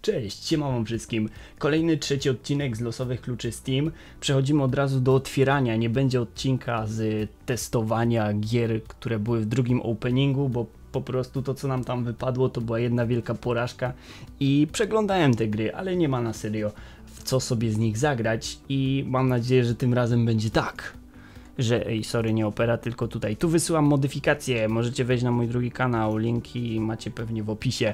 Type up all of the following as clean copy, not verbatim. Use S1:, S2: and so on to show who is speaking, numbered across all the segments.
S1: Cześć, siema wam wszystkim. Kolejny trzeci odcinek z losowych kluczy Steam. Przechodzimy od razu do otwierania. Nie będzie odcinka z testowania gier, które były w drugim openingu, bo po prostu to co nam tam wypadło to była jedna wielka porażka i przeglądałem te gry, ale nie ma na serio w co sobie z nich zagrać i mam nadzieję, że tym razem będzie tak, że sorry, nie Opera, tylko tutaj. Tu wysyłam modyfikacje, możecie wejść na mój drugi kanał, linki macie pewnie w opisie.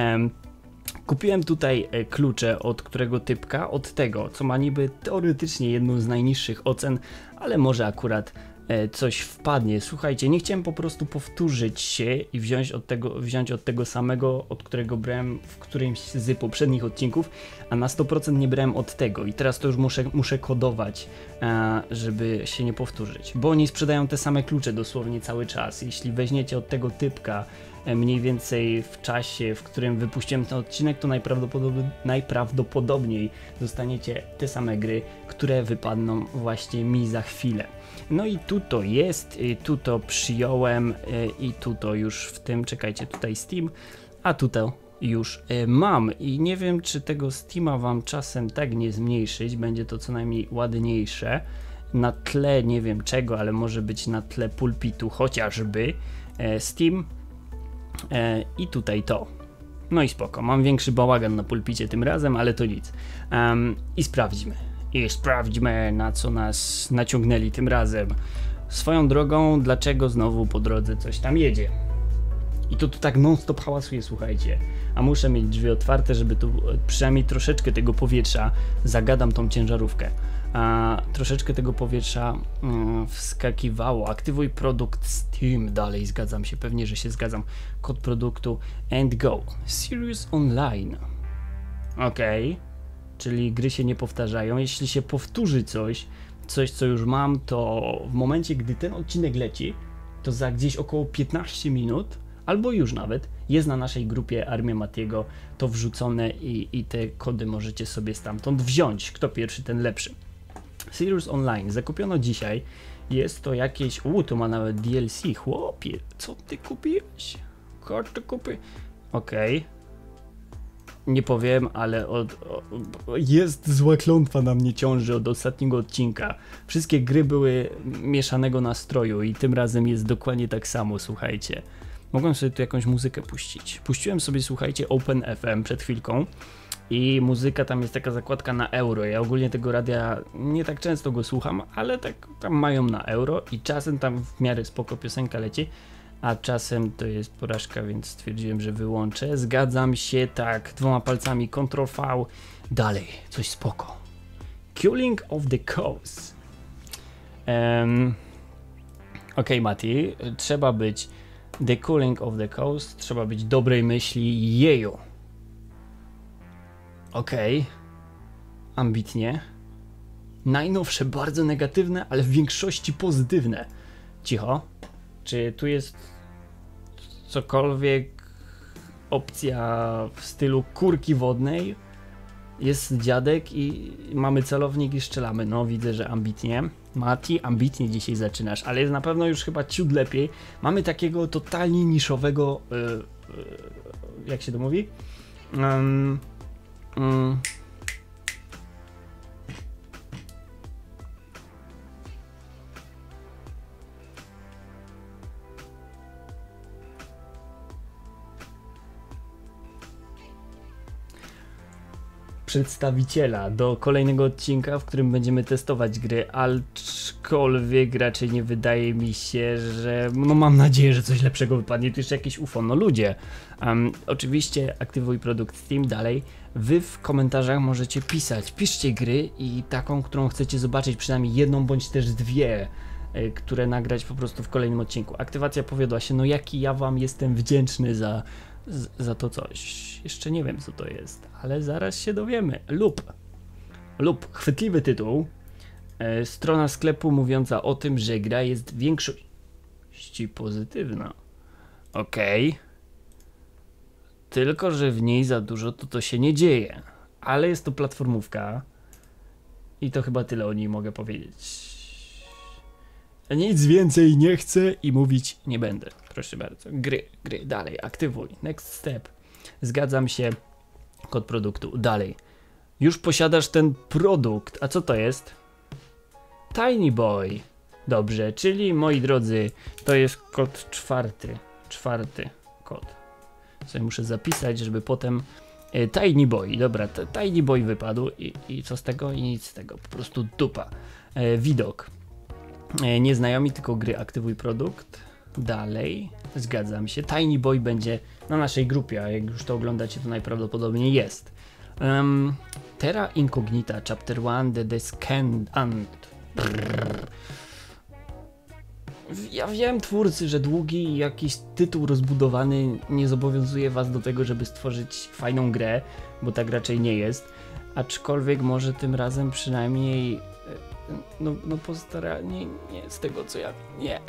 S1: Kupiłem tutaj klucze od którego typka? Od tego, co ma niby teoretycznie jedną z najniższych ocen, ale może akurat coś wpadnie. Słuchajcie, nie chciałem po prostu powtórzyć się i wziąć od tego samego, od którego brałem w którymś z poprzednich odcinków, a na 100% nie brałem od tego i teraz to już muszę kodować, żeby się nie powtórzyć, bo oni sprzedają te same klucze dosłownie cały czas. Jeśli weźmiecie od tego typka mniej więcej w czasie, w którym wypuściłem ten odcinek, to najprawdopodobniej dostaniecie te same gry, które wypadną właśnie mi za chwilę. No i tu to jest, tu to przyjąłem i tu to już w tym, czekajcie, tutaj Steam, a tu to już mam i nie wiem, czy tego Steama wam czasem tak nie zmniejszyć, będzie to co najmniej ładniejsze na tle nie wiem czego, ale może być na tle pulpitu chociażby Steam i tutaj to. No i spoko, mam większy bałagan na pulpicie tym razem, ale to nic. I sprawdźmy, na co nas naciągnęli tym razem. Swoją drogą, dlaczego znowu po drodze coś tam jedzie? I to tu tak non stop hałasuje, słuchajcie. A muszę mieć drzwi otwarte, żeby tu przynajmniej troszeczkę tego powietrza, zagadam tą ciężarówkę, troszeczkę tego powietrza wskakiwało. Aktywuj produkt Steam, dalej zgadzam się, pewnie, że się zgadzam. Kod produktu and go. Serious Online. Okej. Czyli gry się nie powtarzają. Jeśli się powtórzy coś co już mam, to w momencie, gdy ten odcinek leci, to za gdzieś około 15 minut, albo już nawet, jest na naszej grupie Armia Matiego to wrzucone i te kody możecie sobie stamtąd wziąć. Kto pierwszy, ten lepszy. Serious Online zakupiono dzisiaj. Jest to jakieś... to ma nawet DLC. Chłopie, co ty kupiłeś? Karty kupi... Okej. Nie powiem, ale jest zła klątwa na mnie ciąży od ostatniego odcinka. Wszystkie gry były mieszanego nastroju i tym razem jest dokładnie tak samo, słuchajcie. Mogłem sobie tu jakąś muzykę puścić. Puściłem sobie, słuchajcie, OpenFM przed chwilką i muzyka, tam jest taka zakładka na euro. Ja ogólnie tego radia nie tak często go słucham, ale tak tam mają na euro i czasem tam w miarę spoko piosenka leci. A czasem to jest porażka, więc stwierdziłem, że wyłączę. Zgadzam się, tak, dwoma palcami Ctrl-V. Dalej, coś spoko. Cooling of the Coast. Okej, Mati, trzeba być The Cooling of the Coast, trzeba być dobrej myśli, jeju. Okej. Ambitnie. Najnowsze, bardzo negatywne, ale w większości pozytywne. Cicho. Czy tu jest cokolwiek, opcja w stylu kurki wodnej? Jest dziadek i mamy celownik i strzelamy. No widzę, że ambitnie. Mati, ambitnie dzisiaj zaczynasz, ale jest na pewno już chyba ciut lepiej. Mamy takiego totalnie niszowego, jak się to mówi? Przedstawiciela do kolejnego odcinka, w którym będziemy testować gry, aczkolwiek raczej nie wydaje mi się, że... No mam nadzieję, że coś lepszego wypadnie, to jeszcze jakieś UFO, no ludzie. Oczywiście aktywuj produkt Steam, dalej. Wy w komentarzach możecie pisać, piszcie gry i taką, którą chcecie zobaczyć, przynajmniej jedną bądź też dwie, które nagrać po prostu w kolejnym odcinku. Aktywacja powiodła się, no jaki ja wam jestem wdzięczny za to coś. Jeszcze nie wiem co to jest, ale zaraz się dowiemy. Lub chwytliwy tytuł. Strona sklepu mówiąca o tym, że gra jest w większości pozytywna. Okej. Tylko że w niej za dużo to się nie dzieje. Ale jest to platformówka. I to chyba tyle o niej mogę powiedzieć. Nic więcej nie chcę i mówić nie będę. Proszę bardzo. Gry, dalej, aktywuj. Next step. Zgadzam się. Kod produktu. Dalej. Już posiadasz ten produkt. A co to jest? Tiny Boy. Dobrze, czyli moi drodzy, to jest kod czwarty. Czwarty kod. Sobie muszę zapisać, żeby potem... Tiny Boy, dobra, Tiny Boy wypadł i co z tego? I nic z tego, po prostu dupa. Widok. Nie znajomi, tylko gry, aktywuj produkt. Dalej, zgadzam się. Tiny Boy będzie na naszej grupie, a jak już to oglądacie, to najprawdopodobniej jest. Terra Incognita, Chapter 1, The Descendant. Ja wiem, twórcy, że długi jakiś tytuł rozbudowany nie zobowiązuje was do tego, żeby stworzyć fajną grę, bo tak raczej nie jest. Aczkolwiek może tym razem przynajmniej no postaranie nie z tego co ja... Nie.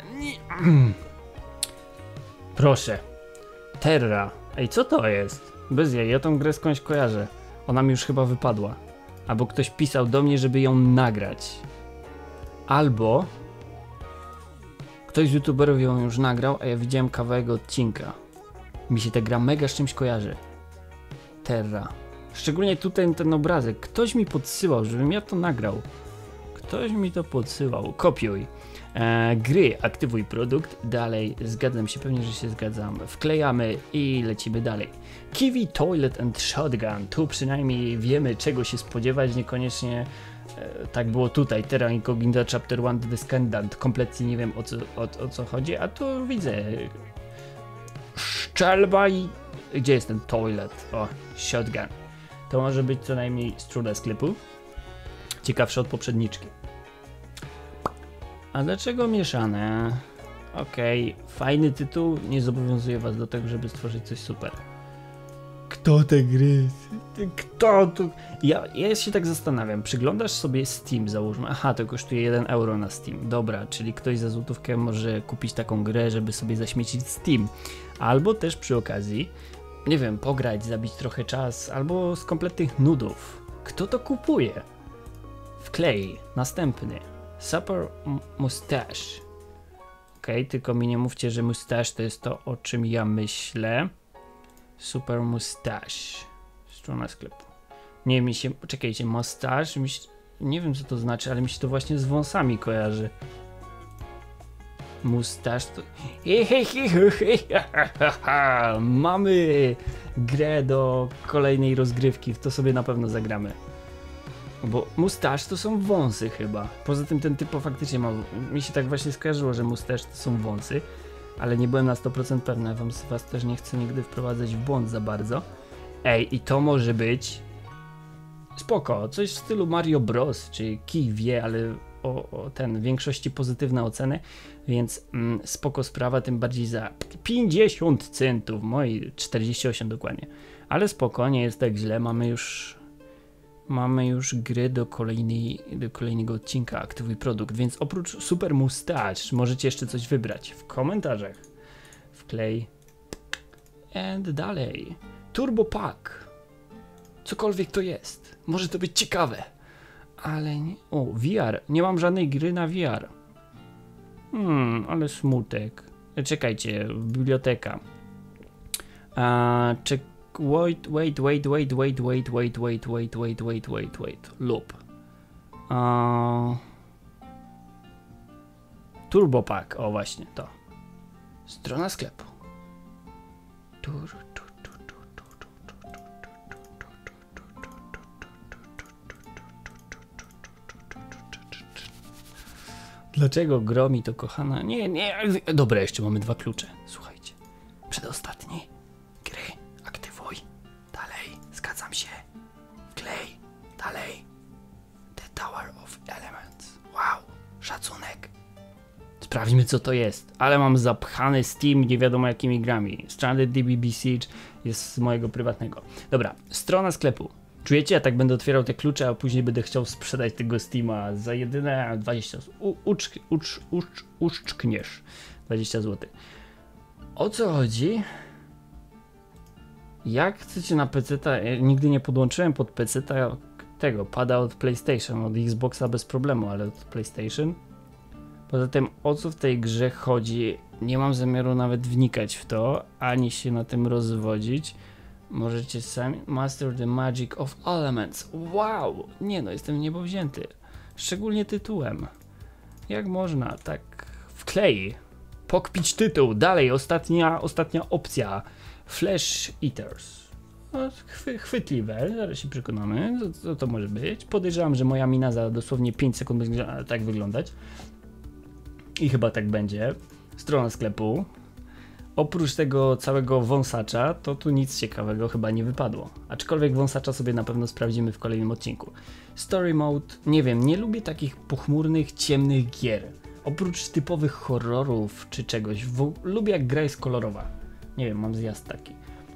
S1: Proszę. Terra. Ej, co to jest? Bez jej, ja tą grę skądś kojarzę. Ona mi już chyba wypadła. Albo ktoś pisał do mnie, żeby ją nagrać. Albo... Ktoś z youtuberów ją już nagrał, a ja widziałem kawałek odcinka. Mi się ta gra mega z czymś kojarzy. Terra. Szczególnie tutaj ten obrazek. Ktoś mi podsyłał, żebym ja to nagrał. Ktoś mi to podsyłał. Kopiuj. Gry, aktywuj produkt. Dalej, zgadzam się, pewnie, że się zgadzam. Wklejamy i lecimy dalej. Kiwi Toilet and Shotgun. Tu przynajmniej wiemy, czego się spodziewać. Niekoniecznie tak było tutaj. Terra Incognita Chapter 1 The Descendant. Kompletnie nie wiem o co chodzi, a tu widzę szczelba i... Gdzie jest ten toilet? O, shotgun. To może być co najmniej struna sklepu. Ciekawsze od poprzedniczki. A dlaczego mieszane? Okej, fajny tytuł, nie zobowiązuje was do tego, żeby stworzyć coś super. Kto te gry? Kto tu? Ja się tak zastanawiam, przyglądasz sobie Steam, załóżmy, aha, to kosztuje 1 euro na Steam, dobra, czyli ktoś za złotówkę może kupić taką grę, żeby sobie zaśmiecić Steam, albo też przy okazji, nie wiem, pograć, zabić trochę czas, albo z kompletnych nudów. Kto to kupuje? Wklej, następny, Super Mustache. Okej, tylko mi nie mówcie, że mustache to jest to, o czym ja myślę. Super Mustache. Strona sklepu. Nie, mi się... Czekajcie, mustache? Nie wiem, co to znaczy, ale mi się to właśnie z wąsami kojarzy. Mustache to... Mamy grę do kolejnej rozgrywki. W to sobie na pewno zagramy. Bo mustache to są wąsy chyba. Poza tym ten typo faktycznie ma... Mi się tak właśnie skojarzyło, że mustache to są wąsy. Ale nie byłem na 100% pewny, was też nie chcę nigdy wprowadzać w błąd za bardzo. Ej, i to może być spoko, coś w stylu Mario Bros, czy kij wie, ale o ten, w większości pozytywne oceny, więc spoko sprawa, tym bardziej za 50 centów, moi 48 dokładnie. Ale spoko, nie jest tak źle, mamy już gry do kolejnego odcinka, aktywuj produkt, więc oprócz Super Mustache możecie jeszcze coś wybrać w komentarzach. Wklej. And dalej. Turbo Pack. Cokolwiek to jest. Może to być ciekawe. Ale nie... O, VR. Nie mam żadnej gry na VR. Ale smutek. Czekajcie, biblioteka. Wait. Loop. Turbo Pack, o właśnie to. Strona sklepu. Dlaczego gromi to kochana? Nie. Dobra, jeszcze mamy 2 klucze. Słuchajcie. Przedostatni. Gry. Aktywuj. Dalej. Zgadzam się. Wklej. Dalej. The Tower of Elements. Wow. Szacunek. Sprawdźmy, co to jest. Ale mam zapchany Steam nie wiadomo jakimi grami. Stranded DBB Siege jest z mojego prywatnego. Dobra. Strona sklepu. Czujecie? Ja tak będę otwierał te klucze, a później będę chciał sprzedać tego Steama za jedyne 20 zł. Uszczkniesz 20 zł. O co chodzi? Jak chcecie na PC-ta? Ja nigdy nie podłączyłem pod PC-ta tego pada od PlayStation, od Xboxa bez problemu, ale od PlayStation. Poza tym, o co w tej grze chodzi, nie mam zamiaru nawet wnikać w to, ani się na tym rozwodzić. Możecie sami master the magic of elements. Wow! Nie no, jestem niebowzięty. Szczególnie tytułem. Jak można tak w klei pokpić tytuł? Dalej, ostatnia opcja. Flash Eaters. No, chwytliwe, zaraz się przekonamy, co to może być. Podejrzewam, że moja mina za dosłownie 5 sekund będzie tak wyglądać. I chyba tak będzie. Strona sklepu. Oprócz tego całego wąsacza, to tu nic ciekawego chyba nie wypadło. Aczkolwiek wąsacza sobie na pewno sprawdzimy w kolejnym odcinku. Story mode, nie wiem, nie lubię takich pochmurnych, ciemnych gier. Oprócz typowych horrorów czy czegoś, lubię jak gra jest kolorowa. Nie wiem, mam zjazd taki.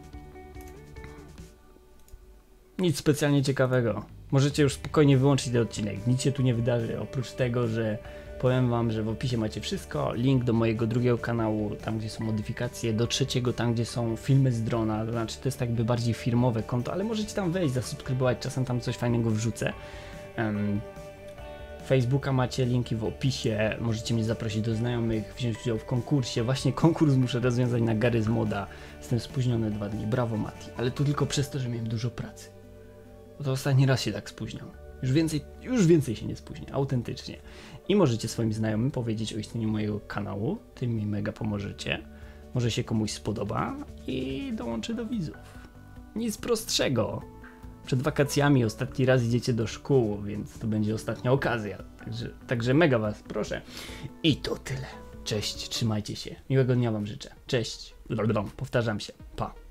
S1: Nic specjalnie ciekawego. Możecie już spokojnie wyłączyć ten odcinek. Nic się tu nie wydarzy, oprócz tego, że powiem wam, że w opisie macie wszystko. Link do mojego drugiego kanału, tam gdzie są modyfikacje, do trzeciego, tam gdzie są filmy z drona. To znaczy, to jest tak jakby bardziej firmowe konto, ale możecie tam wejść, zasubskrybować, czasem tam coś fajnego wrzucę. Facebooka macie, linki w opisie. Możecie mnie zaprosić do znajomych, wziąć udział w konkursie. Właśnie konkurs muszę rozwiązać na Gary z Moda. Jestem spóźniony 2 dni. Brawo, Mati. Ale to tylko przez to, że miałem dużo pracy. Bo to ostatni raz się tak spóźniał. Już więcej się nie spóźnia, autentycznie. I możecie swoim znajomym powiedzieć o istnieniu mojego kanału, tym mi mega pomożecie. Może się komuś spodoba i dołączy do widzów. Nic prostszego. Przed wakacjami ostatni raz idziecie do szkół, więc to będzie ostatnia okazja. Także mega was proszę. I to tyle. Cześć, trzymajcie się. Miłego dnia wam życzę. Cześć. Powtarzam się. Pa.